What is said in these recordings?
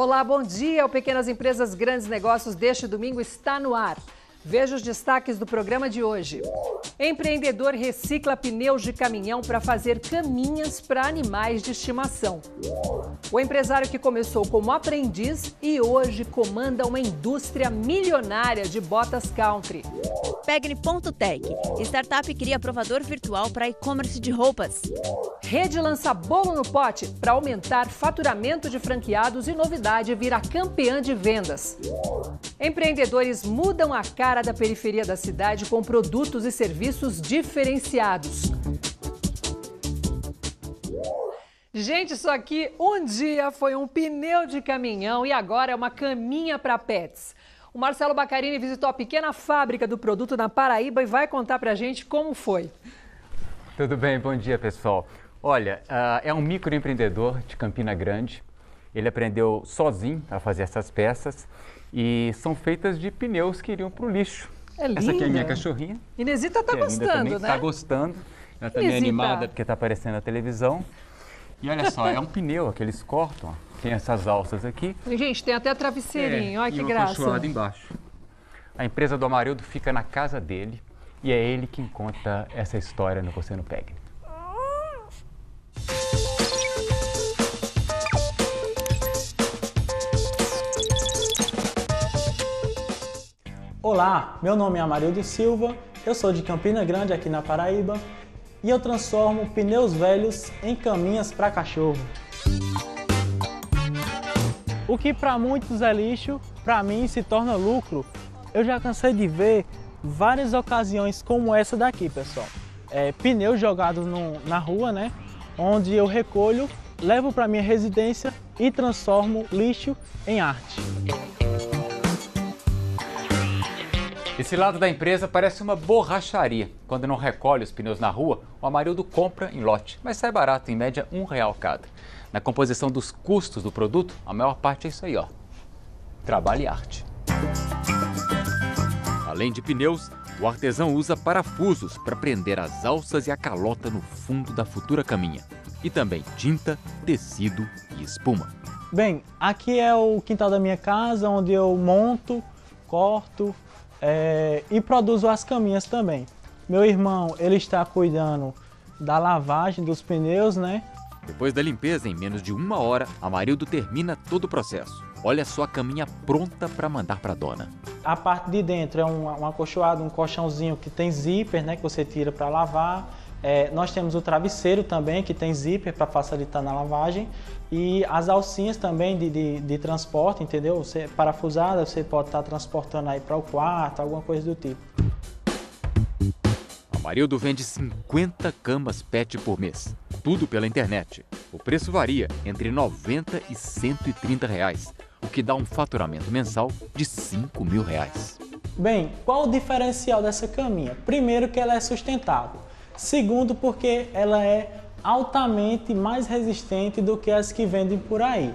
Olá, bom dia. O Pequenas Empresas, Grandes Negócios deste domingo está no ar. Veja os destaques do programa de hoje. Empreendedor recicla pneus de caminhão para fazer caminhas para animais de estimação. O empresário que começou como aprendiz e hoje comanda uma indústria milionária de botas country. Pegni.tech. Startup cria provador virtual para e-commerce de roupas. Rede lança bolo no pote para aumentar faturamento de franqueados e novidade vira campeã de vendas. Empreendedores mudam a cara da periferia da cidade com produtos e serviços diferenciados. Gente, isso aqui um dia foi um pneu de caminhão e agora é uma caminha para pets. O Marcelo Baccarini visitou a pequena fábrica do produto na Paraíba e vai contar pra gente como foi. Tudo bem, bom dia pessoal. Olha, é um microempreendedor de Campina Grande. Ele aprendeu sozinho a fazer essas peças e são feitas de pneus que iriam para o lixo. É linda. Essa aqui é a minha cachorrinha. Inesita está gostando, né? Está gostando. Ela está meio animada porque está aparecendo na televisão. E olha só, é um pneu que eles cortam, ó. Tem essas alças aqui. Gente, tem até travesseirinho, olha que graça. E uma cachoada embaixo. A empresa do Amarildo fica na casa dele e é ele quem conta essa história no Você Não Pegue. Olá, meu nome é Amarildo Silva, eu sou de Campina Grande, aqui na Paraíba, e eu transformo pneus velhos em caminhas para cachorro. O que para muitos é lixo, para mim se torna lucro. Eu já cansei de ver várias ocasiões como essa daqui, pessoal. Pneus jogados na rua, né? Onde eu recolho, levo para minha residência e transformo lixo em arte. Esse lado da empresa parece uma borracharia. Quando não recolhe os pneus na rua, o Amarildo compra em lote, mas sai barato, em média R$1 cada. Na composição dos custos do produto, a maior parte é isso aí, ó. Trabalho e arte. Além de pneus, o artesão usa parafusos para prender as alças e a calota no fundo da futura caminha. E também tinta, tecido e espuma. Bem, aqui é o quintal da minha casa, onde eu monto, corto, e produzo as caminhas também. Meu irmão, ele está cuidando da lavagem dos pneus, né? Depois da limpeza, em menos de 1 hora, Amarildo termina todo o processo. Olha só a caminha pronta para mandar para a dona. A parte de dentro é um acolchoado, um colchãozinho que tem zíper, né, que você tira para lavar. Nós temos o travesseiro também, que tem zíper para facilitar na lavagem. E as alcinhas também de transporte, entendeu? Parafusada, você pode estar transportando aí para o quarto, alguma coisa do tipo. Amarildo vende 50 camas pet por mês, tudo pela internet. O preço varia entre R$90 e R$130, o que dá um faturamento mensal de R$5.000. Bem, qual o diferencial dessa caminha? Primeiro que ela é sustentável. Segundo, porque ela é altamente mais resistente do que as que vendem por aí.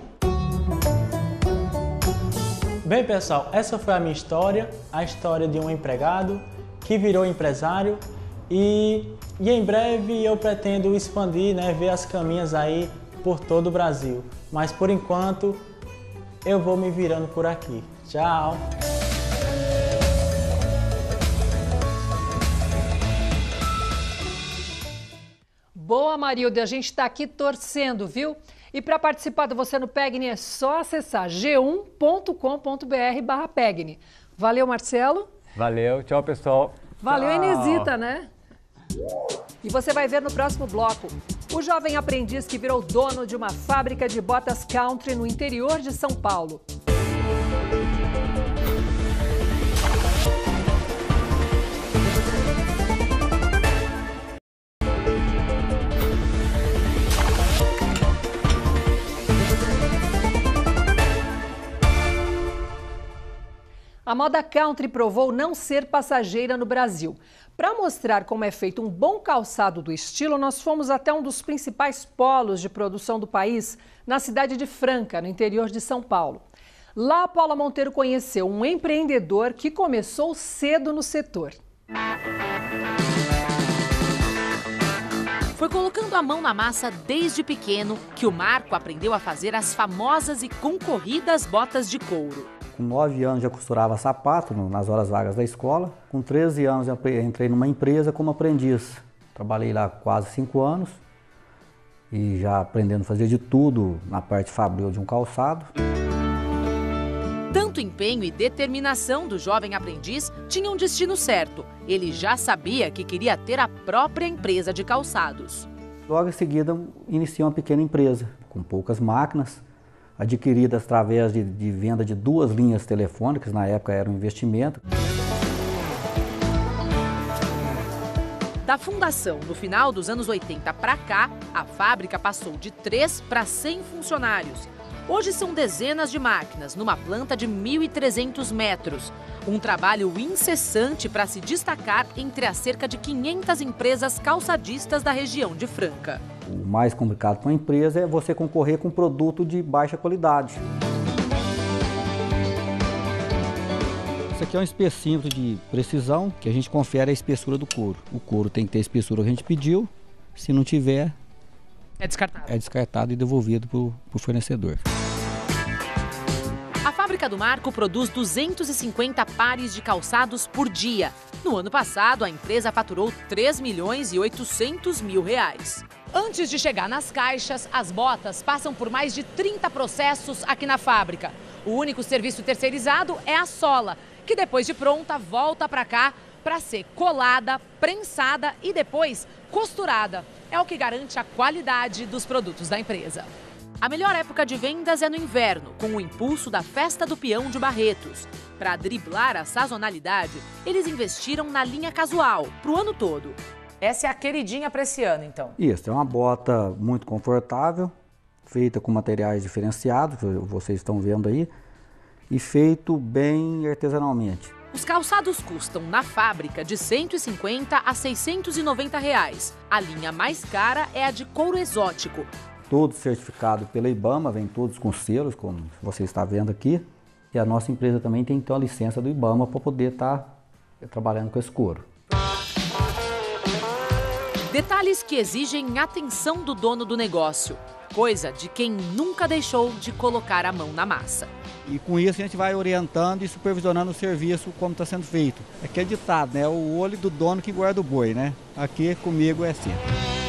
Bem, pessoal, essa foi a minha história, a história de um empregado que virou empresário e em breve eu pretendo expandir, né, ver as caminhas aí por todo o Brasil. Mas por enquanto eu vou me virando por aqui. Tchau! Boa, Amarildo, a gente está aqui torcendo, viu? E para participar do Você no Pegni é só acessar g1.com.br/Pegni. Valeu, Marcelo. Valeu, tchau pessoal. Valeu, tchau. Inesita, né? E você vai ver no próximo bloco o jovem aprendiz que virou dono de uma fábrica de botas country no interior de São Paulo. A moda country provou não ser passageira no Brasil. Para mostrar como é feito um bom calçado do estilo, nós fomos até um dos principais polos de produção do país, na cidade de Franca, no interior de São Paulo. Lá, a Paula Monteiro conheceu um empreendedor que começou cedo no setor. Foi colocando a mão na massa desde pequeno que o Marco aprendeu a fazer as famosas e concorridas botas de couro. Com 9 anos já costurava sapato nas horas vagas da escola. Com 13 anos eu entrei numa empresa como aprendiz. Trabalhei lá quase 5 anos e já aprendendo a fazer de tudo na parte fabril de um calçado. Tanto empenho e determinação do jovem aprendiz tinham um destino certo. Ele já sabia que queria ter a própria empresa de calçados. Logo em seguida, iniciei uma pequena empresa, com poucas máquinas, adquiridas através de venda de 2 linhas telefônicas, na época era um investimento. Da fundação, no final dos anos 80 para cá, a fábrica passou de 3 para 100 funcionários. Hoje são dezenas de máquinas, numa planta de 1.300 metros. Um trabalho incessante para se destacar entre as cerca de 500 empresas calçadistas da região de Franca. O mais complicado para uma empresa é você concorrer com um produto de baixa qualidade. Isso aqui é um espessímetro de precisão que a gente confere a espessura do couro. O couro tem que ter a espessura que a gente pediu, se não tiver, é descartado e devolvido para o fornecedor. A fábrica do Marco produz 250 pares de calçados por dia. No ano passado, a empresa faturou R$3.800.000. Antes de chegar nas caixas, as botas passam por mais de 30 processos aqui na fábrica. O único serviço terceirizado é a sola, que depois de pronta volta para cá para ser colada, prensada e depois costurada. É o que garante a qualidade dos produtos da empresa. A melhor época de vendas é no inverno, com o impulso da Festa do Peão de Barretos. Para driblar a sazonalidade, eles investiram na linha casual, para o ano todo. Essa é a queridinha para esse ano, então? Isso, é uma bota muito confortável, feita com materiais diferenciados, que vocês estão vendo aí, e feito bem artesanalmente. Os calçados custam, na fábrica, de R$ 150 a R$ 690. A linha mais cara é a de couro exótico. Todo certificado pela IBAMA, vem todos com selos, como você está vendo aqui. E a nossa empresa também tem que ter uma licença do IBAMA para poder estar trabalhando com esse couro. Detalhes que exigem atenção do dono do negócio. Coisa de quem nunca deixou de colocar a mão na massa. E com isso a gente vai orientando e supervisionando o serviço como está sendo feito. Aqui é ditado, né? O olho do dono que guarda o boi, né? Aqui comigo é assim.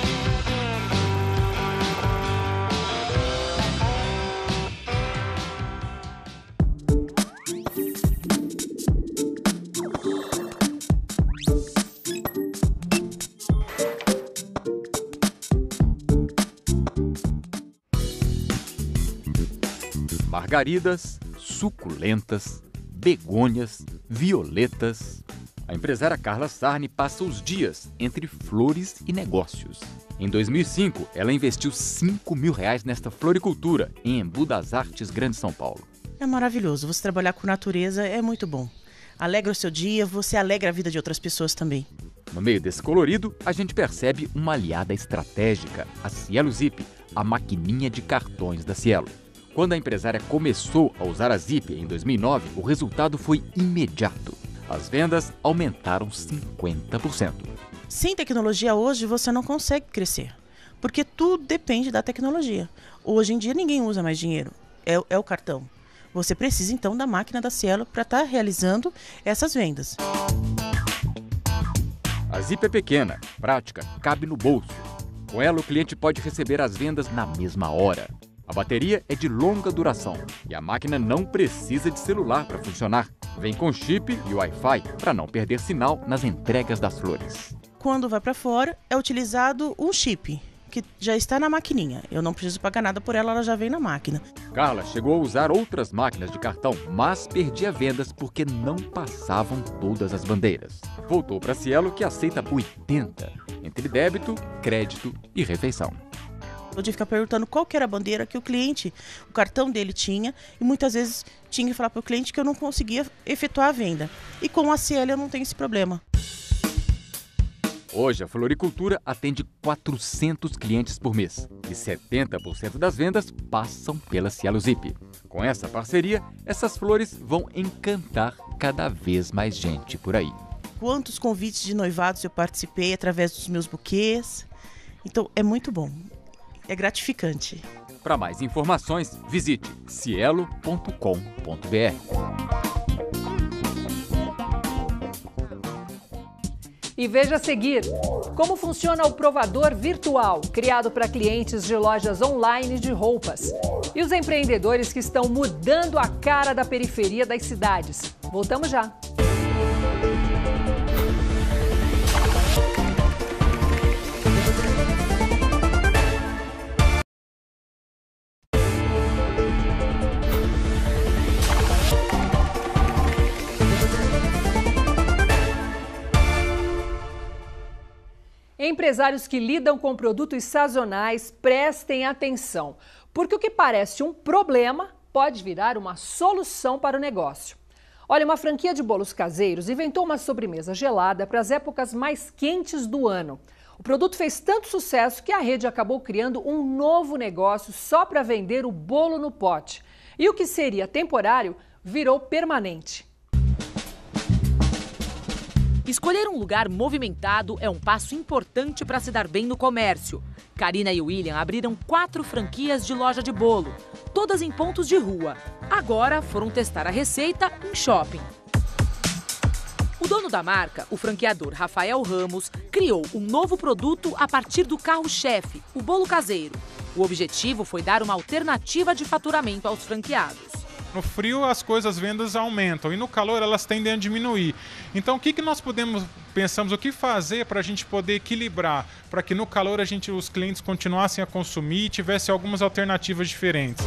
Margaridas, suculentas, begônias, violetas. A empresária Carla Sarni passa os dias entre flores e negócios. Em 2005, ela investiu R$5.000 nesta floricultura em Embu das Artes, Grande São Paulo. É maravilhoso, você trabalhar com natureza é muito bom. Alegra o seu dia, você alegra a vida de outras pessoas também. No meio desse colorido, a gente percebe uma aliada estratégica, a Cielo Zip, a maquininha de cartões da Cielo. Quando a empresária começou a usar a Zip em 2009, o resultado foi imediato. As vendas aumentaram 50%. Sem tecnologia hoje você não consegue crescer, porque tudo depende da tecnologia. Hoje em dia ninguém usa mais dinheiro, é o cartão. Você precisa então da máquina da Cielo para estar realizando essas vendas. A Zip é pequena, prática, cabe no bolso. Com ela o cliente pode receber as vendas na mesma hora. A bateria é de longa duração e a máquina não precisa de celular para funcionar. Vem com chip e Wi-Fi para não perder sinal nas entregas das flores. Quando vai para fora, é utilizado um chip, que já está na maquininha. Eu não preciso pagar nada por ela, ela já vem na máquina. Carla chegou a usar outras máquinas de cartão, mas perdia vendas porque não passavam todas as bandeiras. Voltou para a Cielo, que aceita 80, entre débito, crédito e refeição. Eu tive que ficar perguntando qual que era a bandeira que o cartão dele tinha, e muitas vezes tinha que falar para o cliente que eu não conseguia efetuar a venda. E com a Cielo eu não tenho esse problema. Hoje, a floricultura atende 400 clientes por mês e 70% das vendas passam pela Cielo Zip. Com essa parceria, essas flores vão encantar cada vez mais gente por aí. Quantos convites de noivados eu participei através dos meus buquês. Então é muito bom, é gratificante. Para mais informações, visite cielo.com.br. E veja a seguir como funciona o provador virtual, criado para clientes de lojas online de roupas. E os empreendedores que estão mudando a cara da periferia das cidades. Voltamos já. Empresários que lidam com produtos sazonais, prestem atenção, porque o que parece um problema pode virar uma solução para o negócio. Olha, uma franquia de bolos caseiros inventou uma sobremesa gelada para as épocas mais quentes do ano. O produto fez tanto sucesso que a rede acabou criando um novo negócio só para vender o bolo no pote. E o que seria temporário virou permanente. Escolher um lugar movimentado é um passo importante para se dar bem no comércio. Karina e William abriram 4 franquias de loja de bolo, todas em pontos de rua. Agora foram testar a receita em shopping. O dono da marca, o franqueador Rafael Ramos, criou um novo produto a partir do carro-chefe, o bolo caseiro. O objetivo foi dar uma alternativa de faturamento aos franqueados. No frio as vendas aumentam e no calor elas tendem a diminuir. Então o que nós pensamos o que fazer para a gente poder equilibrar, para que no calor os clientes continuassem a consumir e tivessem algumas alternativas diferentes.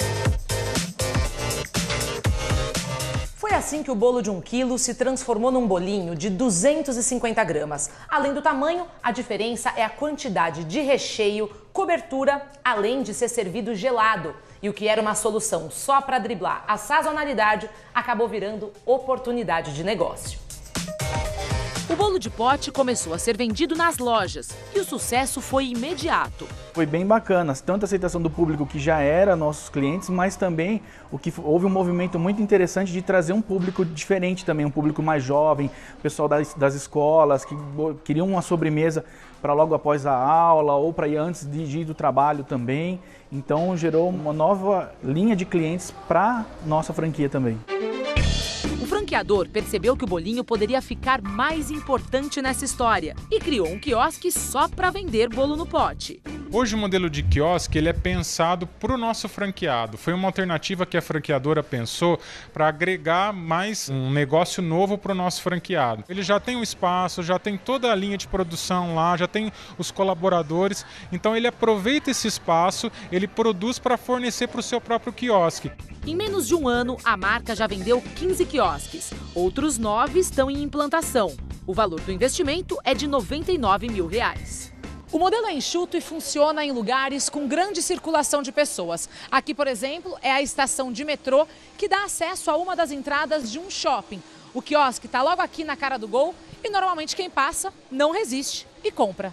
Foi assim que o bolo de 1 quilo se transformou num bolinho de 250 gramas. Além do tamanho, a diferença é a quantidade de recheio, cobertura, além de ser servido gelado. E o que era uma solução só para driblar a sazonalidade acabou virando oportunidade de negócio. O bolo de pote começou a ser vendido nas lojas e o sucesso foi imediato. Foi bem bacana, tanto a aceitação do público que já era nossos clientes, mas também houve um movimento muito interessante de trazer um público diferente também, um público mais jovem, o pessoal das escolas que queriam uma sobremesa para logo após a aula ou para ir antes de ir do trabalho também. Então gerou uma nova linha de clientes para nossa franquia também. O franqueador percebeu que o bolinho poderia ficar mais importante nessa história e criou um quiosque só para vender bolo no pote. Hoje o modelo de quiosque ele é pensado para o nosso franqueado. Foi uma alternativa que a franqueadora pensou para agregar mais um negócio novo para o nosso franqueado. Ele já tem o espaço, já tem toda a linha de produção lá, já tem os colaboradores. Então ele aproveita esse espaço, ele produz para fornecer para o seu próprio quiosque. Em menos de um ano, a marca já vendeu 15 quiosques. Outros 9 estão em implantação. O valor do investimento é de R$ 99 mil. O modelo é enxuto e funciona em lugares com grande circulação de pessoas. Aqui, por exemplo, é a estação de metrô que dá acesso a uma das entradas de um shopping. O quiosque está logo aqui na cara do gol e normalmente quem passa não resiste e compra.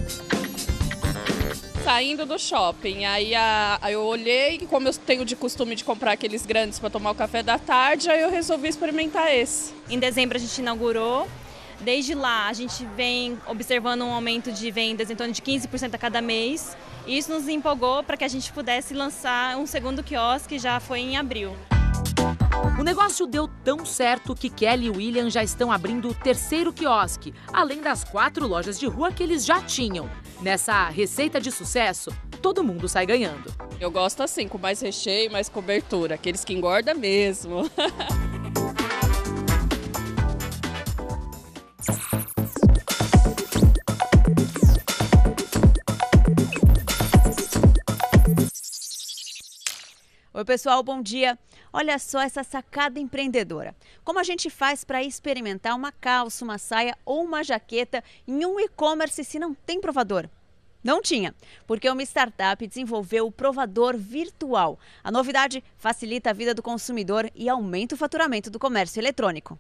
Saindo do shopping, aí eu olhei e como eu tenho de costume de comprar aqueles grandes para tomar o café da tarde, aí eu resolvi experimentar esse. Em dezembro a gente inaugurou. Desde lá, a gente vem observando um aumento de vendas em torno de 15% a cada mês. E isso nos empolgou para que a gente pudesse lançar um segundo quiosque, já foi em abril. O negócio deu tão certo que Kelly e William já estão abrindo o 3º quiosque, além das 4 lojas de rua que eles já tinham. Nessa receita de sucesso, todo mundo sai ganhando. Eu gosto assim, com mais recheio, mais cobertura, aqueles que engordam mesmo. Oi, pessoal, bom dia. Olha só essa sacada empreendedora. Como a gente faz para experimentar uma calça, uma saia ou uma jaqueta em um e-commerce se não tem provador? Não tinha, porque uma startup desenvolveu o provador virtual. A novidade facilita a vida do consumidor e aumenta o faturamento do comércio eletrônico.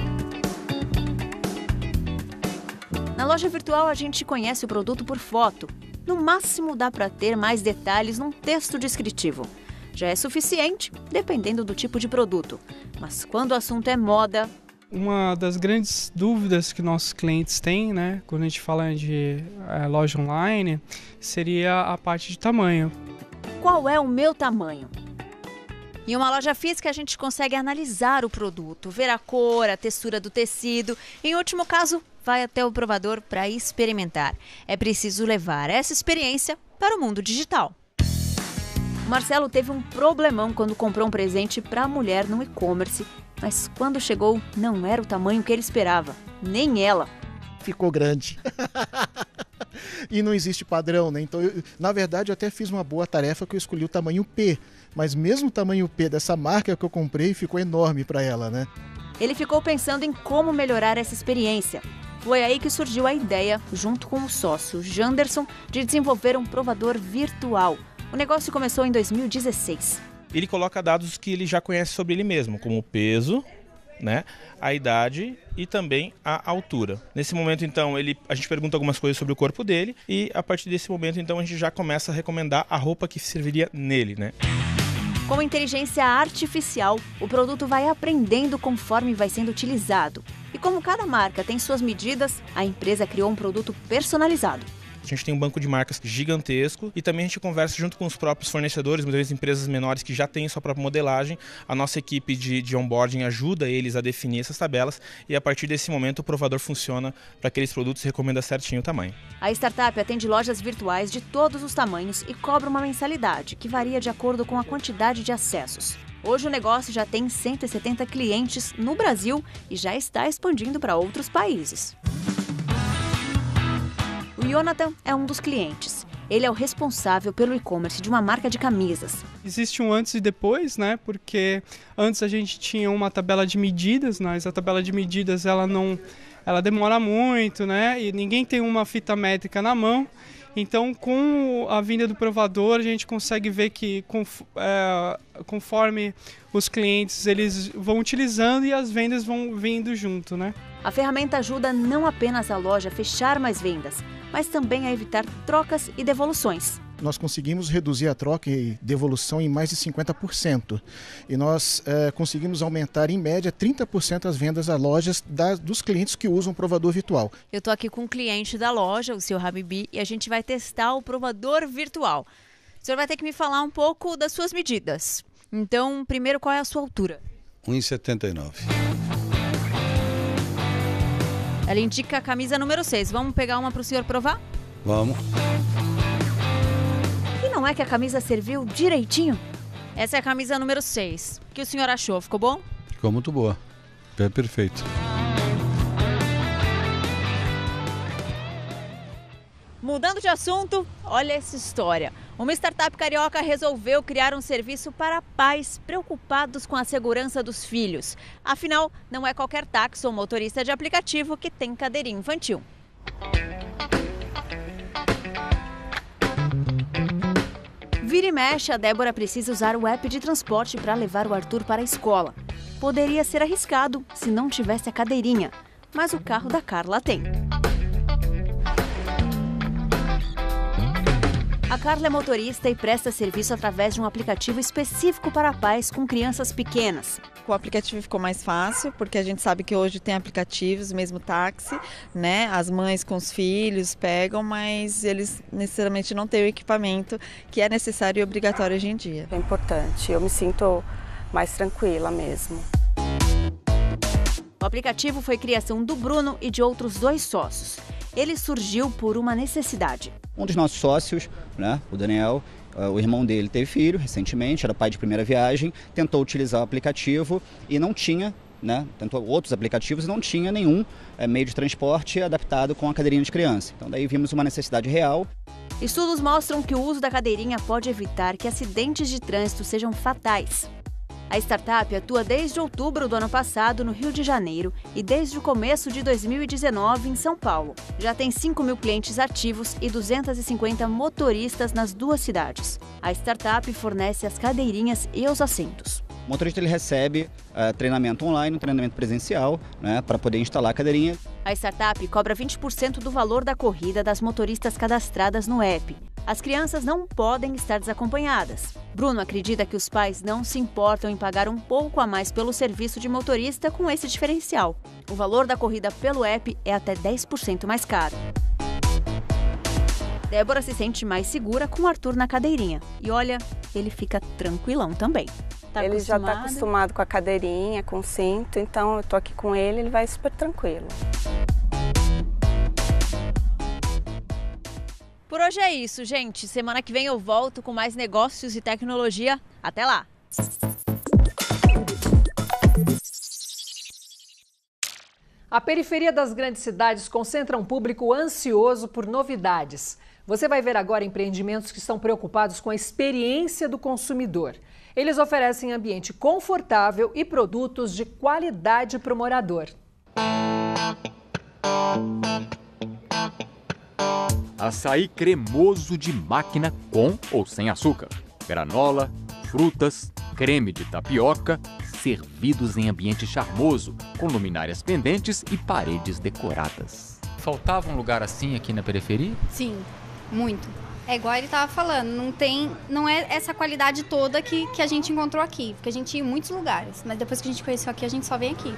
Na loja virtual, a gente conhece o produto por foto. No máximo, dá para ter mais detalhes num texto descritivo. Já é suficiente, dependendo do tipo de produto. Mas quando o assunto é moda, Uma das grandes dúvidas que nossos clientes têm, né, quando a gente fala de loja online, seria a parte de tamanho. Qual é o meu tamanho? Em uma loja física, a gente consegue analisar o produto, ver a cor, a textura do tecido. Em último caso, vai até o provador para experimentar. É preciso levar essa experiência para o mundo digital. O Marcelo teve um problemão quando comprou um presente para a mulher no e-commerce, mas quando chegou, não era o tamanho que ele esperava, nem ela. Ficou grande. E não existe padrão, né? Então, na verdade, eu até fiz uma boa tarefa que eu escolhi o tamanho P. Mas mesmo o tamanho P dessa marca que eu comprei ficou enorme para ela, né? Ele ficou pensando em como melhorar essa experiência. Foi aí que surgiu a ideia, junto com o sócio Janderson, de desenvolver um provador virtual. O negócio começou em 2016. Ele coloca dados que ele já conhece sobre ele mesmo, como o peso, né, a idade e também a altura. Nesse momento, então, a gente pergunta algumas coisas sobre o corpo dele e a partir desse momento, então, a gente já começa a recomendar a roupa que serviria nele, né? Com inteligência artificial, o produto vai aprendendo conforme vai sendo utilizado. E como cada marca tem suas medidas, a empresa criou um produto personalizado. A gente tem um banco de marcas gigantesco e também a gente conversa junto com os próprios fornecedores, muitas vezes empresas menores que já têm sua própria modelagem. A nossa equipe de onboarding ajuda eles a definir essas tabelas e a partir desse momento o provador funciona para aqueles produtos e recomenda certinho o tamanho. A startup atende lojas virtuais de todos os tamanhos e cobra uma mensalidade que varia de acordo com a quantidade de acessos. Hoje o negócio já tem 170 clientes no Brasil e já está expandindo para outros países. O Jonathan é um dos clientes. Ele é o responsável pelo e-commerce de uma marca de camisas. Existe um antes e depois, né? Porque antes a gente tinha uma tabela de medidas, mas a tabela de medidas ela demora muito, né? E ninguém tem uma fita métrica na mão. Então, com a vinda do provador, a gente consegue ver que conforme os clientes eles vão utilizando e as vendas vão vindo junto, né? A ferramenta ajuda não apenas a loja a fechar mais vendas, mas também a evitar trocas e devoluções. Nós conseguimos reduzir a troca e devolução em mais de 50%. E nós conseguimos aumentar, em média, 30% as vendas a lojas dos clientes que usam o provador virtual. Eu estou aqui com um cliente da loja, o seu Habibi, e a gente vai testar o provador virtual. O senhor vai ter que me falar um pouco das suas medidas. Então, primeiro, qual é a sua altura? 1,79. Ela indica a camisa número 6. Vamos pegar uma para o senhor provar? Vamos. E não é que a camisa serviu direitinho? Essa é a camisa número 6. O que o senhor achou? Ficou bom? Ficou muito boa. É perfeito. Mudando de assunto, olha essa história. Uma startup carioca resolveu criar um serviço para pais preocupados com a segurança dos filhos. Afinal, não é qualquer táxi ou motorista de aplicativo que tem cadeirinha infantil. Vira e mexe, a Débora precisa usar o app de transporte para levar o Arthur para a escola. Poderia ser arriscado se não tivesse a cadeirinha, mas o carro da Carla tem. A Carla é motorista e presta serviço através de um aplicativo específico para pais com crianças pequenas. O aplicativo ficou mais fácil, porque a gente sabe que hoje tem aplicativos, mesmo táxi, né? As mães com os filhos pegam, mas eles necessariamente não têm o equipamento que é necessário e obrigatório hoje em dia. É importante, eu me sinto mais tranquila mesmo. O aplicativo foi criação do Bruno e de outros 2 sócios. Ele surgiu por uma necessidade. Um dos nossos sócios, né, o Daniel, o irmão dele teve filho recentemente, era pai de primeira viagem, tentou utilizar o aplicativo e não tinha, né, tentou outros aplicativos e não tinha nenhum meio de transporte adaptado com a cadeirinha de criança. Então daí vimos uma necessidade real. Estudos mostram que o uso da cadeirinha pode evitar que acidentes de trânsito sejam fatais. A startup atua desde outubro do ano passado no Rio de Janeiro e desde o começo de 2019 em São Paulo. Já tem 5.000 clientes ativos e 250 motoristas nas 2 cidades. A startup fornece as cadeirinhas e os assentos. O motorista ele recebe treinamento online, um treinamento presencial, né, para poder instalar a cadeirinha. A startup cobra 20% do valor da corrida das motoristas cadastradas no app. As crianças não podem estar desacompanhadas. Bruno acredita que os pais não se importam em pagar um pouco a mais pelo serviço de motorista com esse diferencial. O valor da corrida pelo app é até 10% mais caro. Débora se sente mais segura com o Arthur na cadeirinha. E olha, ele fica tranquilão também. Ele já está acostumado com a cadeirinha, com o cinto, então eu tô aqui com ele, ele vai super tranquilo. Por hoje é isso, gente. Semana que vem eu volto com mais negócios e tecnologia. Até lá! A periferia das grandes cidades concentra um público ansioso por novidades. Você vai ver agora empreendimentos que estão preocupados com a experiência do consumidor. Eles oferecem ambiente confortável e produtos de qualidade para o morador. Açaí cremoso de máquina com ou sem açúcar. Granola, frutas, creme de tapioca, servidos em ambiente charmoso, com luminárias pendentes e paredes decoradas. Faltava um lugar assim aqui na periferia? Sim, muito. É igual ele estava falando, não é essa qualidade toda que a gente encontrou aqui, porque a gente ia em muitos lugares, mas depois que a gente conheceu aqui, a gente só vem aqui.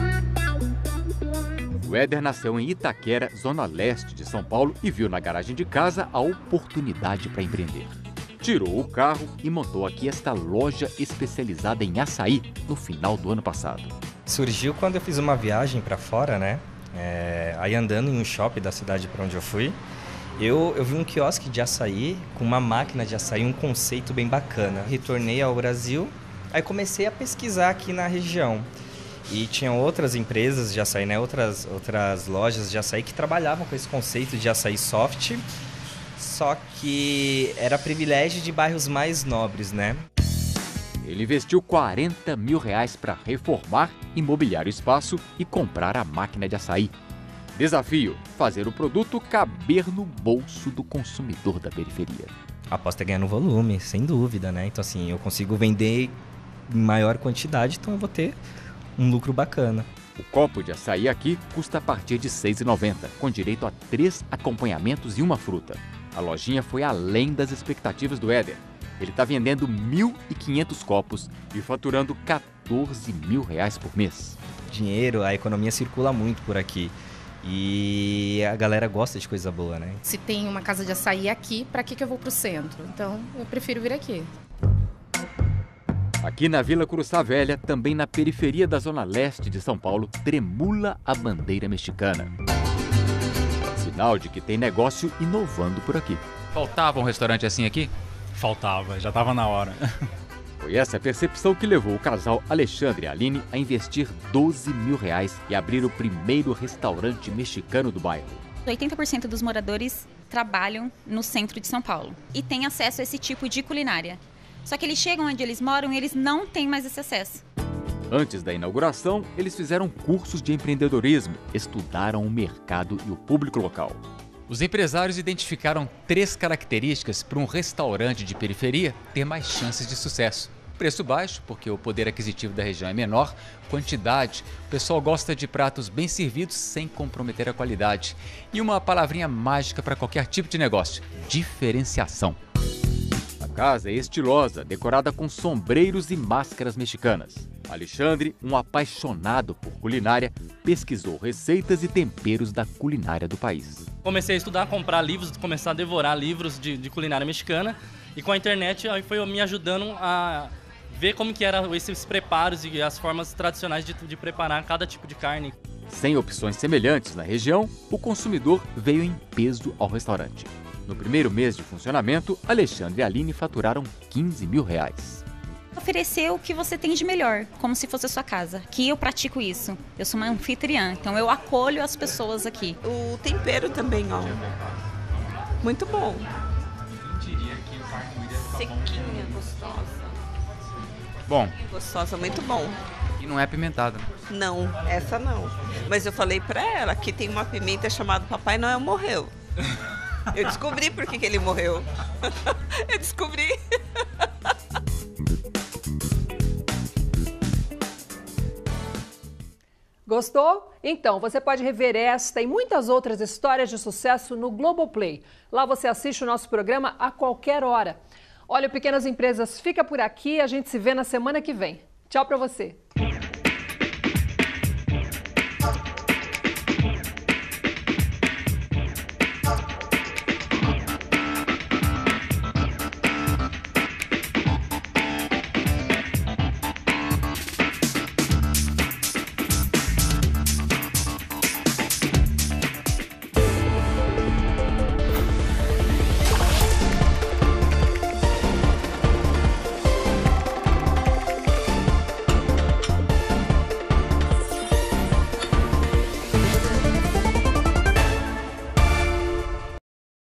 O Éder nasceu em Itaquera, zona leste de São Paulo, e viu na garagem de casa a oportunidade para empreender. Tirou o carro e montou aqui esta loja especializada em açaí no final do ano passado. Surgiu quando eu fiz uma viagem para fora, né? Aí andando em um shopping da cidade para onde eu fui, eu vi um quiosque de açaí com uma máquina de açaí, um conceito bem bacana. Retornei ao Brasil, aí comecei a pesquisar aqui na região. E tinham outras empresas de açaí, né? outras lojas de açaí que trabalhavam com esse conceito de açaí soft, só que era privilégio de bairros mais nobres, né? Ele investiu R$40 mil para reformar, imobiliar o espaço e comprar a máquina de açaí. Desafio: fazer o produto caber no bolso do consumidor da periferia. A aposta é ganhar no volume, sem dúvida, né? Então, assim, eu consigo vender em maior quantidade, então eu vou ter um lucro bacana. O copo de açaí aqui custa a partir de R$ 6,90, com direito a 3 acompanhamentos e uma fruta. A lojinha foi além das expectativas do Éder. Ele está vendendo 1.500 copos e faturando R$14 mil por mês. Dinheiro, a economia circula muito por aqui. E a galera gosta de coisa boa, né? Se tem uma casa de açaí aqui, para que eu vou pro centro? Então, eu prefiro vir aqui. Aqui na Vila Curuçá Velha, também na periferia da zona leste de São Paulo, tremula a bandeira mexicana. Sinal de que tem negócio inovando por aqui. Faltava um restaurante assim aqui? Faltava, já estava na hora. Foi essa a percepção que levou o casal Alexandre e Aline a investir R$12 mil e abrir o primeiro restaurante mexicano do bairro. 80% dos moradores trabalham no centro de São Paulo e têm acesso a esse tipo de culinária. Só que eles chegam onde eles moram e eles não têm mais esse acesso. Antes da inauguração, eles fizeram cursos de empreendedorismo, estudaram o mercado e o público local. Os empresários identificaram 3 características para um restaurante de periferia ter mais chances de sucesso. Preço baixo, porque o poder aquisitivo da região é menor. Quantidade, o pessoal gosta de pratos bem servidos sem comprometer a qualidade. E uma palavrinha mágica para qualquer tipo de negócio: diferenciação. A casa é estilosa, decorada com sombreiros e máscaras mexicanas. Alexandre, um apaixonado por culinária, pesquisou receitas e temperos da culinária do país. Comecei a estudar, comprar livros, começar a devorar livros de culinária mexicana, e com a internet aí foi me ajudando a ver como que eram esses preparos e as formas tradicionais de preparar cada tipo de carne. Sem opções semelhantes na região, o consumidor veio em peso ao restaurante. No primeiro mês de funcionamento, Alexandre e Aline faturaram R$15 mil. Oferecer o que você tem de melhor, como se fosse a sua casa. Aqui eu pratico isso. Eu sou uma anfitriã, então eu acolho as pessoas aqui. O tempero também, ó. Muito bom. Sequinha, gostosa. Bom. Gostosa, muito bom. E não é apimentada, né? Não, essa não. Mas eu falei pra ela que tem uma pimenta chamada Papai Noel morreu. Eu descobri por que ele morreu. Eu descobri. Gostou? Então, você pode rever esta e muitas outras histórias de sucesso no Globoplay. Lá você assiste o nosso programa a qualquer hora. Olha, o Pequenas Empresas fica por aqui, a gente se vê na semana que vem. Tchau pra você.